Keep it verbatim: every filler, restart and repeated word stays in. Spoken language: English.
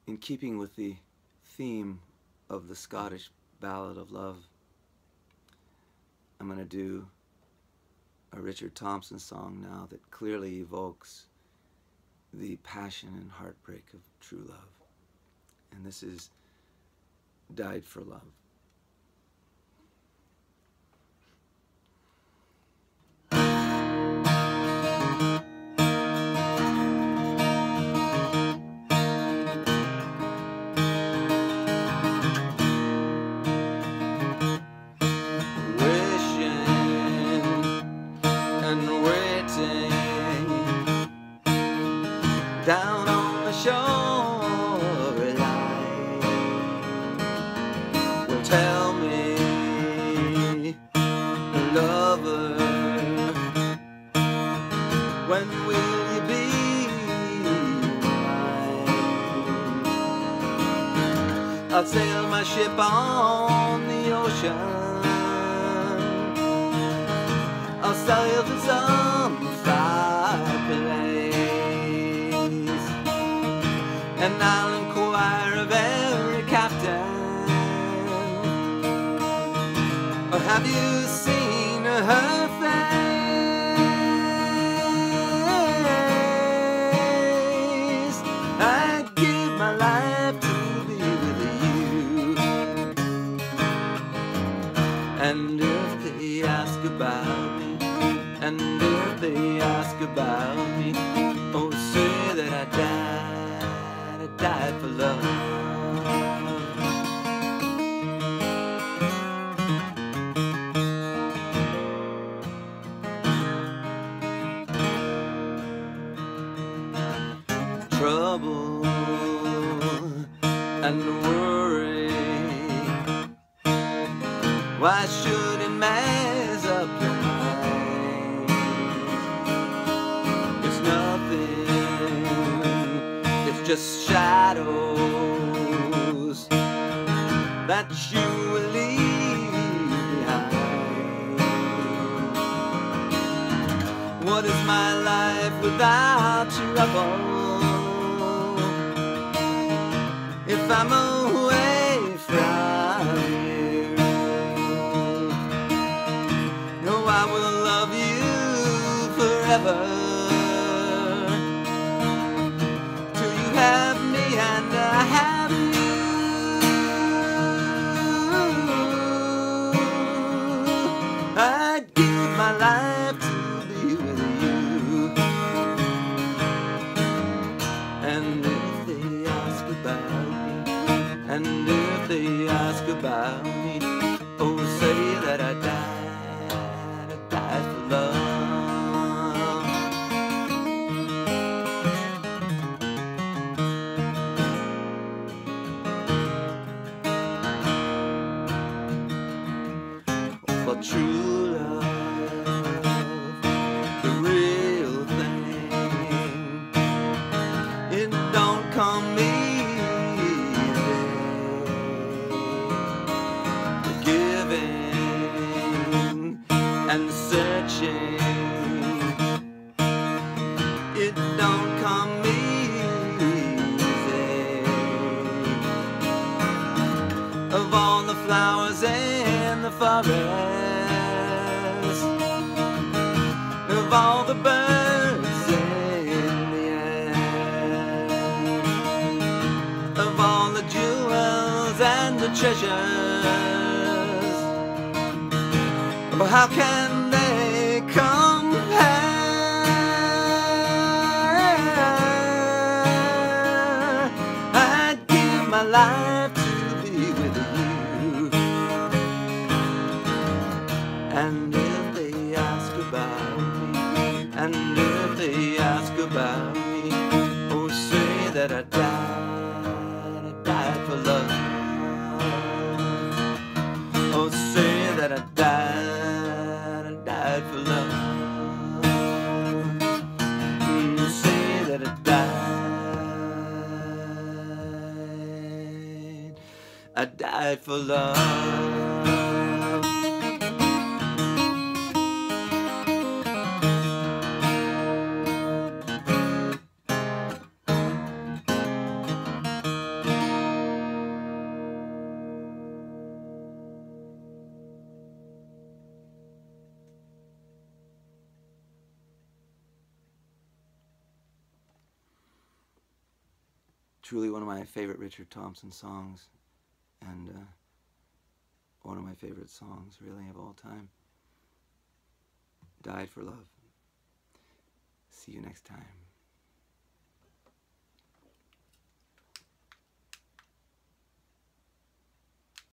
in keeping with the theme of the Scottish Ballad of Love, I'm going to do a Richard Thompson song now that clearly evokes the passion and heartbreak of true love. And this is Died for Love. Down on the shoreline, well, tell me, lover, when will you be mine? I'll sail my ship on the ocean, I'll sail for some far place, and I'll inquire of every captain, or have you seen her face? I'd give my life to be with you. And if they ask about me, and if they ask about me, oh, say that I died, I died for love. Trouble and worry, why should it mess up your mind? It's nothing, it's just shadows that you will leave behind. What is my life without trouble? If I'm away from you, no, I will love you forever, till you have me and I have you. I'd give my life to be with you. And if they ask about me, and if they ask about me, oh, say that I died, I died for love. For true love, the real thing, it don't come easy. And searching, it don't come easy. Of all the flowers in the forest, of all the birds in the air, of all the jewels and the treasures, well, how can they compare? I'd give my life to be with you. And if they ask about me, and if they ask about me, oh, say that I died, I died for love. Oh, say that I died, for love. You say that I died, I died for love. truly one of my favorite Richard Thompson songs, and uh, one of my favorite songs, really, of all time. Died for Love. See you next time.